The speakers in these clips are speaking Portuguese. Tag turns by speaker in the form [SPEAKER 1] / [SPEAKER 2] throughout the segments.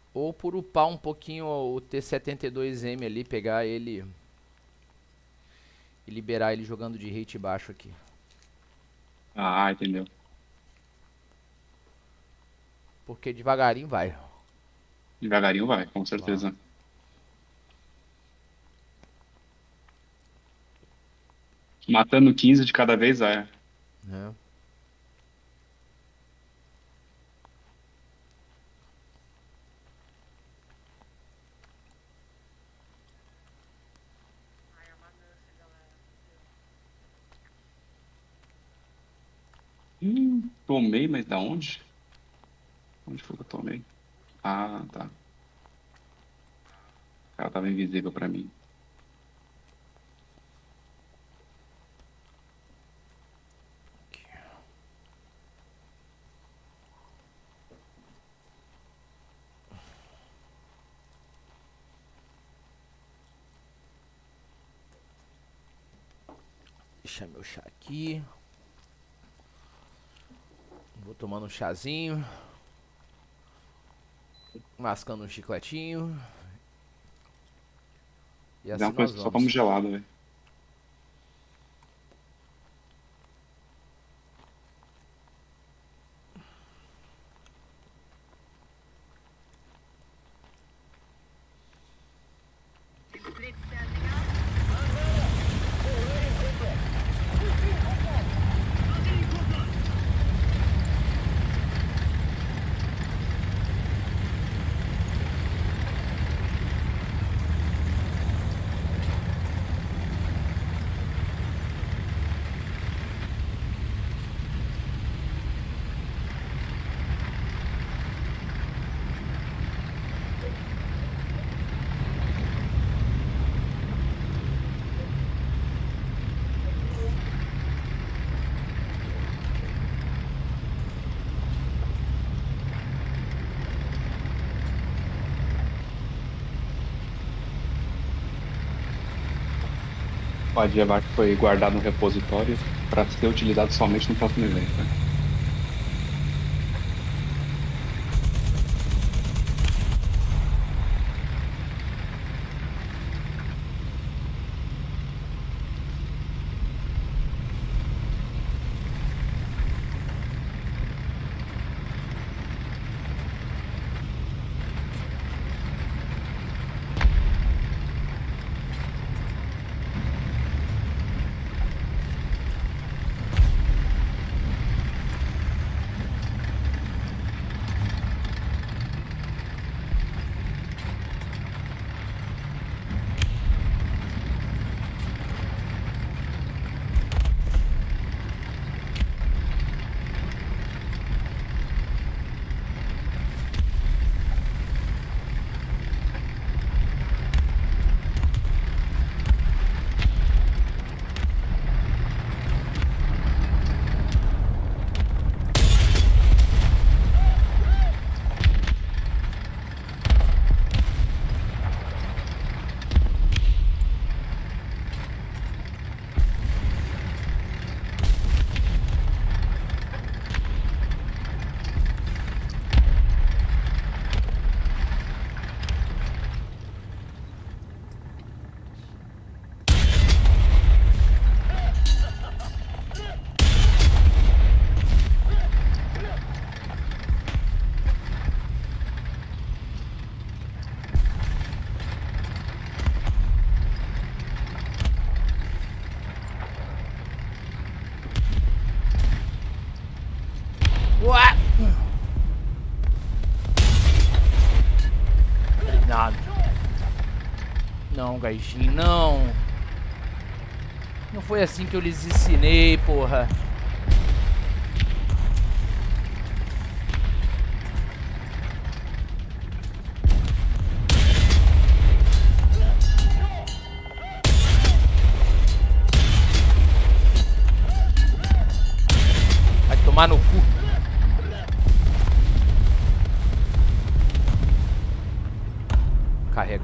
[SPEAKER 1] Ou por upar um pouquinho o T-72M ali, pegar ele e liberar ele jogando de rate baixo aqui.
[SPEAKER 2] Ah, entendeu.
[SPEAKER 1] Porque devagarinho vai.
[SPEAKER 2] Devagarinho vai, com
[SPEAKER 1] Vai.
[SPEAKER 2] certeza. Matando 15 de cada vez, é.
[SPEAKER 1] Né?
[SPEAKER 2] Tomei, mas da onde? Onde foi que eu tomei? Ah, tá. Ela tava invisível pra mim.
[SPEAKER 1] Deixa meu chá aqui. Vou tomando um chazinho. Mascando um chicletinho. E
[SPEAKER 2] Mas é
[SPEAKER 1] assim
[SPEAKER 2] uma coisa
[SPEAKER 1] nós
[SPEAKER 2] que só como
[SPEAKER 1] vamos.
[SPEAKER 2] gelado, velho. Pode levar que foi guardado no repositório para ser utilizado somente no próximo evento, né?
[SPEAKER 1] Ué! Não. Não, gaijinho, não. Não foi assim que eu lhes ensinei, porra. Vai tomar no cu. Carrega.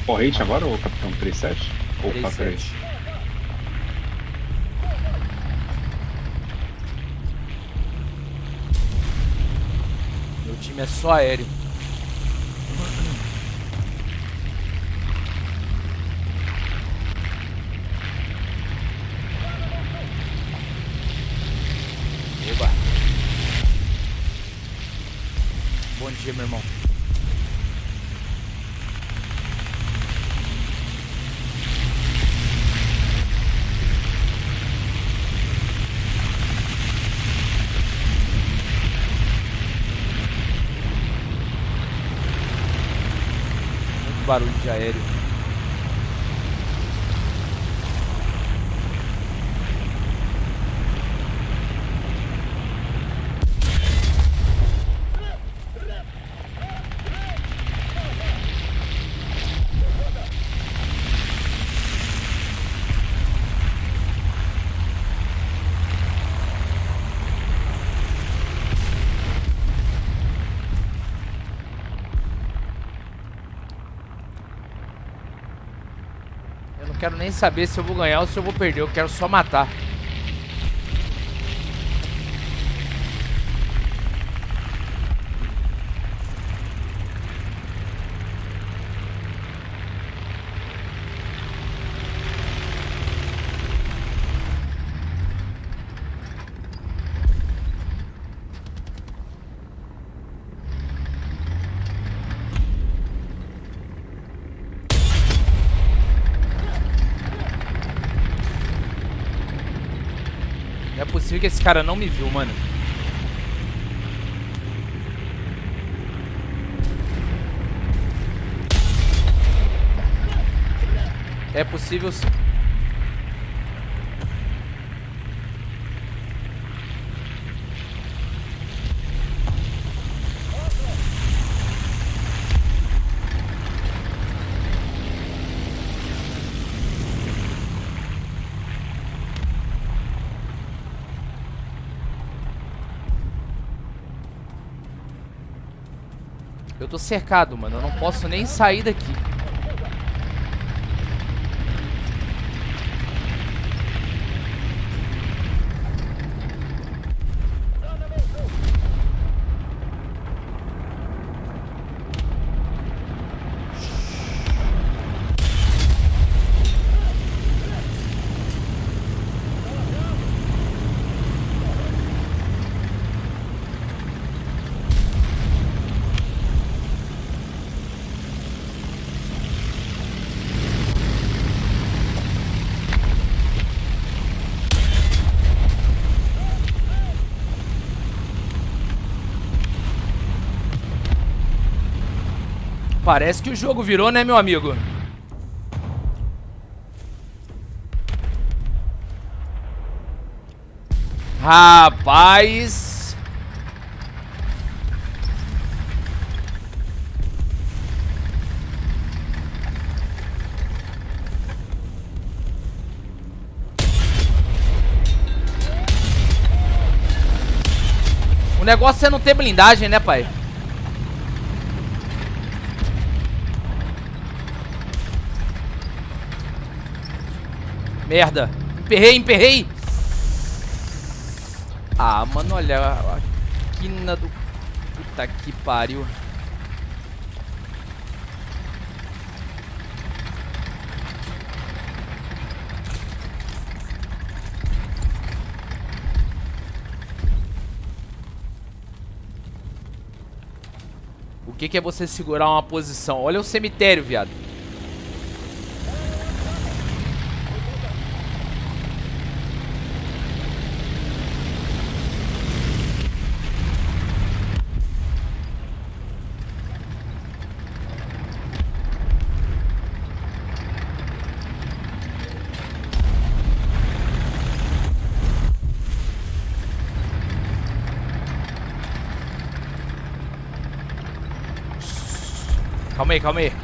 [SPEAKER 2] Corrente agora ou capitão 37? Ou
[SPEAKER 1] 37. Meu time é só aéreo. Oba. Bom dia, meu irmão. Barulho de aéreo. Eu não quero nem saber se eu vou ganhar ou se eu vou perder. Eu quero só matar. Não é possível que esse cara não me viu, mano. É possível sim. Eu tô cercado, mano. Eu não posso nem sair daqui. Parece que o jogo virou, né, meu amigo? Rapaz. O negócio é não ter blindagem, né, pai? Merda. Emperrei. Ah, mano, olha a quina do... Puta que pariu. O que é você segurar uma posição? Olha o cemitério, viado. Calma aí.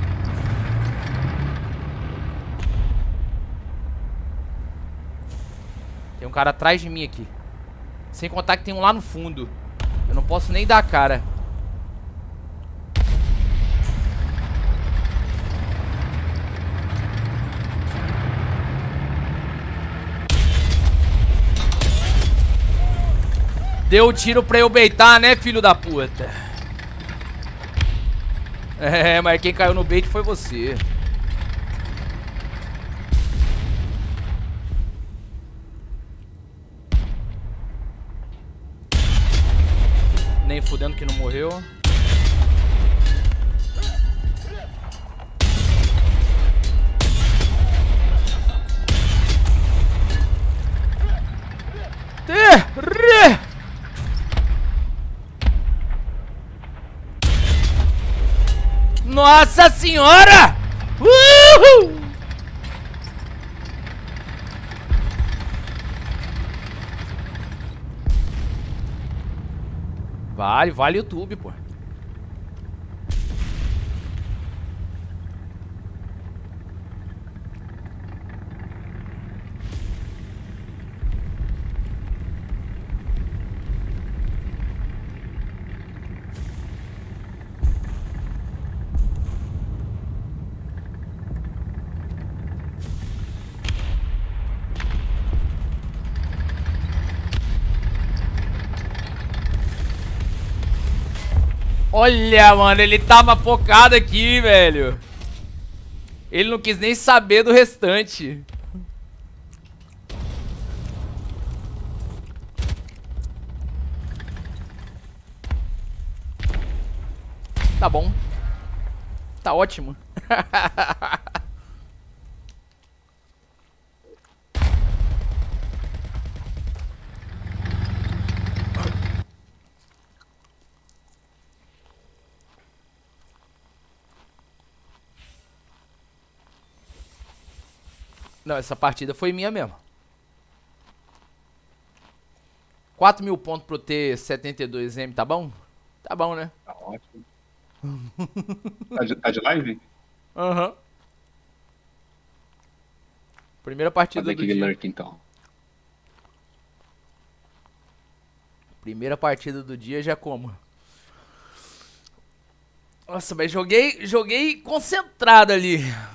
[SPEAKER 1] Tem um cara atrás de mim aqui. Sem contar que tem um lá no fundo. Eu não posso nem dar a cara. Deu o tiro pra eu baitar, né, filho da puta? É, mas quem caiu no bait foi você. Nem fudendo que não morreu. Nossa senhora! Uhul! Vale YouTube, pô. Olha, mano, ele tava focado aqui, velho. Ele não quis nem saber do restante. Tá bom. Tá ótimo. Não, essa partida foi minha mesmo. 4.000 pontos pra eu ter 72M, tá bom? Tá bom, né?
[SPEAKER 2] Tá ótimo. Tá de live?
[SPEAKER 1] Aham. Uhum. Primeira partida
[SPEAKER 2] Fazer
[SPEAKER 1] do
[SPEAKER 2] aquele
[SPEAKER 1] dia.
[SPEAKER 2] lurk, então.
[SPEAKER 1] Primeira partida do dia já como? Nossa, mas joguei concentrado ali.